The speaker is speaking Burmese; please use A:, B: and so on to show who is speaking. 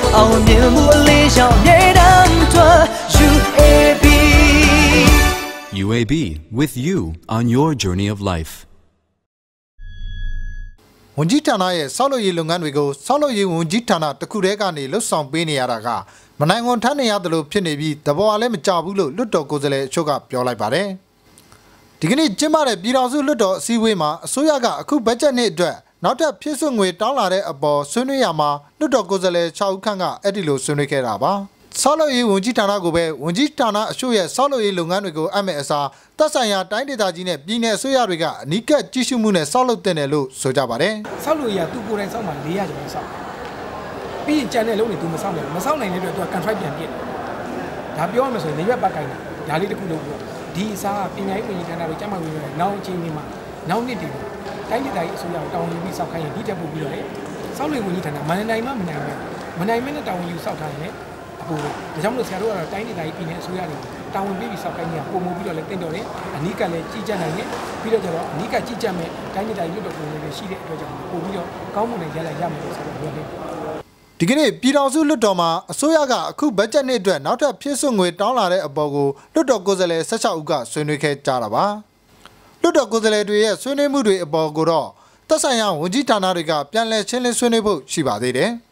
A: အောင်မြင်မှုအလေးရှောင်မြေတမ်းထွက် UAB
B: UAB with you on your journey of life
C: ဝန်ကြီးဌာနရဲ့ဆောက်လုပ်ရေးလုပ်ငန်းတွေကိုဆောက်လုပ်ရေးဝန်ကြီးဌာနတစ်ခုတည်းကနေလှုပ်ဆောင်ပေးနေရတာကမနိုင်ဝန်ထမ်းနေရတယ်လို့ဖြစ်နေပြီးတဘောကလည်းမကြဘူးလို့လွတ်တော်ကိုယ်စားလှယ်အချို့ကပြောလိုက်ပါတယ်ဒီကနေ့ကျင်းပတဲ့ပြည်တော်စုလွတ်တော်အစည်းအဝေးမှာအစိုးရကအခုဘတ်ဂျက်နှစ်အတွက်နောက်ထပ်ဖြည့်စွက်ငွေတောင်းလာတဲ့အပေါ်ဆွေးနွေးရမှာလွတ်တော်ကိုယ်စားလှယ်6ဦးခန့်ကအဲ့ဒီလိုဆွေးနွေးခဲ့တာပါဆောက်လုပ်ရေးဝန်ကြီးဌာနကိုပဲဝန်ကြီးဌာနအချို့ရဲ့ဆောက်လုပ်ရေးလုပ်ငန်းတွေကိုအပ်မဲ့အစားသက်ဆိုင်ရာတိုင်းဒေသကြီးနဲ့ပြည်내အစိုးရတွေကအနီးကပ်ကြီးစုမှုနဲ့ဆောက်လုပ်တင်တယ်လို့ဆိုကြပါတယ်
D: ဆောက်လုပ်ရေးကသူကိုယ်တိုင်ဆောက်မှ400ကျော်ဆောက်ပြီးရင်ကျန်တဲ့လုံးတွေသူမဆောက်နိုင်ဘူးမဆောက်နိုင်တဲ့အတွက်သူက contract ပြန်ပြစ်ဒါပြောရမယ်ဆိုရင်၄ရွက်ပတ်ကိုင်းတာဒါလေးတစ်ခုလုံးပေါ့ဒီအစားပညာရေးဝန်ကြီးဌာနတွေကျန်းမာရေးဝန်ကြီးဌာနနောက်အချိန်ဒီမှာနောက်နှစ်တည်းတိုင်းဒေသကြီးအစိုးရကိုတောင်းယူပြီးဆောက်ခိုင်းရင်ဒီတက်ပို့ပြီးတော့လေဆောက်လုပ်ရေးဝန်ကြီးဌာနမနိုင်မဲ့နဲ့တောင်းယူဆောက်ထားရင်အပေါ်ဒါကြောင့်မလို့ဆရာတို့ကတော့တိုင်းဒေသကြီးပြည်내အစိုးရတွေတောင်းဝင်ပြီးဆောက်ခိုင်းနေတာပုံမှုပြီးတော့လည်းတင့်တော်တယ်အနီးကလည်းကြီးကြပ်နိုင်တယ်ပြီးတော့ကျတော့အနီးကကြီးကြပ်မဲ့တိုင်းဒေသကြီးလွတ်တော်ကိုလည်းရှိတဲ့အတွက်ကြောင့်ပို့ပြီးတော့ကောင်းမွန်တဲ့ရလဒ်ရမယ်လို့ဆိုတော့ပြောတယ်
C: ဒီကနေ့ပြည်တော်စုလွတ်တော်မှာအစိုးရကအခုဘတ်ဂျက်နှစ်အတွက်နောက်ထပ်ဖြည့်စွက်ငွေတောင်းလာတဲ့အပေါ်ကိုလွတ်တော်ကိုယ်စားလှယ်16ဦးကဆွေးနွေးခဲ့ကြတာပါလွတ်တော်ကိုယ်စားလှယ်တွေရဲ့ဆွေးနွေးမှုတွေအပေါ်ကိုတော့သက်ဆိုင်ရာဝန်ကြီးဌာနတွေကပြန်လည်ရှင်းလင်းဆွေးနွေးဖို့ရှိပါသေးတယ်